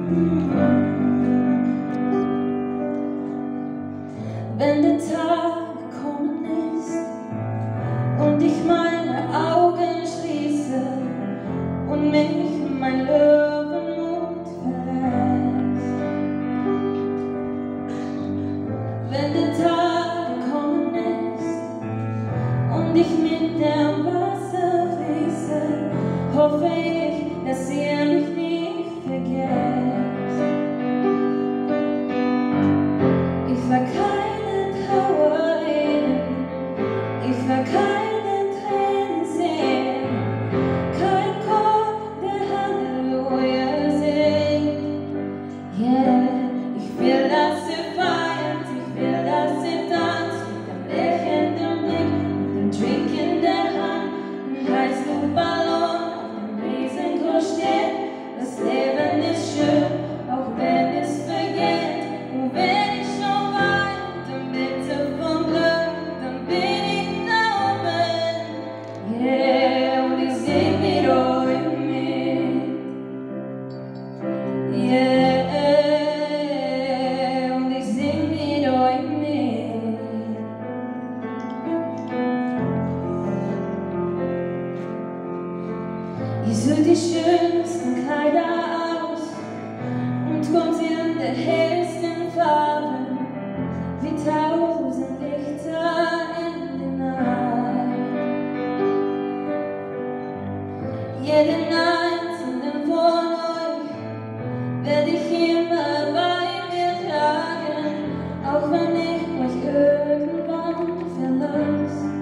Wenn der Tag gekommen ist und ich meine Augen schließe und mich mein Löwenmut verlässt. Wenn der Tag gekommen ist und ich mit dem Wasser fließe, hoffe ich, dass ihr mich nicht vergesst. Ich war keine Trauerin, ich war keine Tränen sehen, kein Chor, der Halleluja singt. Yeah, ich will, dass ihr feiert, ich will, dass ihr tanzt, mit dem lächelnden Blick, mit dem Drink in der Hand, ein Heißluftballon auf dem Riesenkurs steht. Das Leben ist schön, auch wenn es vergeht, und wenn ich schon weine, in der Mitte vom Glück, dann bin ich da oben. Yeah, und ich sing mit euch mit. Yeah, und ich sing mit euch mit. Ihr sucht die schönsten Kleider aus und kommt in der hellsten Farben wie 1000 Lichter in der Nacht. Jeden einzelnen von euch werde ich immer bei mir tragen, auch wenn ich euch irgendwann verlasse.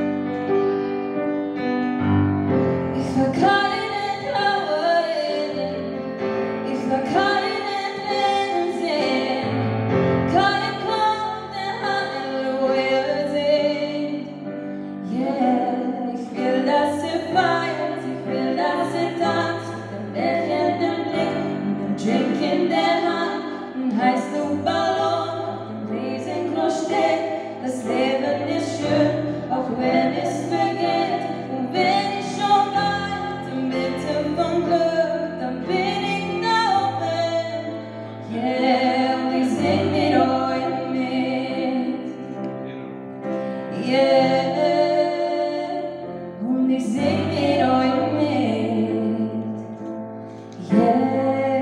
Ich war keine Trauerin, ich war keine Tränen sehen, kein Chor, der Halleluja singt. Yeah, ich will, dass ihr feiert, ich will, dass ihr tanzt, mit dem lächelnden Blick, mit dem Drink in der Hand, ein Heißluftballon auf dem Riesenkurs steht. Das Leben ist schön, auch wenn es vergeht, und wenn ich schon weine, in der Mitte vom Glück, dann bin ich da oben. Yeah, und ich sing mit euch mit. Yeah, und ich sing mit euch mit. Yeah.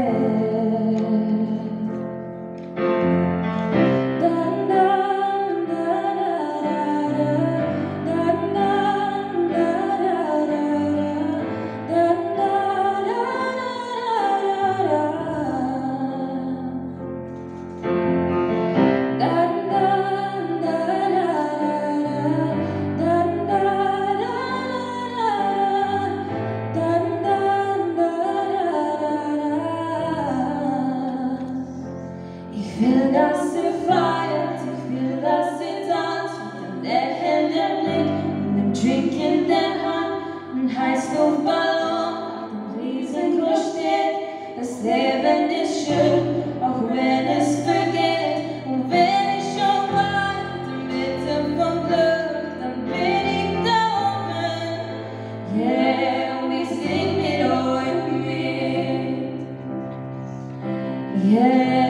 Ich will, dass ihr feiert, ich will, dass ihr tanzt, mit dem lächelnden Blick, mit dem Drink in der Hand, ein Heißluftballon auf dem Riesenkurs steht. Das Leben ist schön, auch wenn es vergeht, und wenn ich schon weine, in der Mitte vom Glück, dann bin ich da oben. Yeah, und ich sing mit euch mit. Yeah.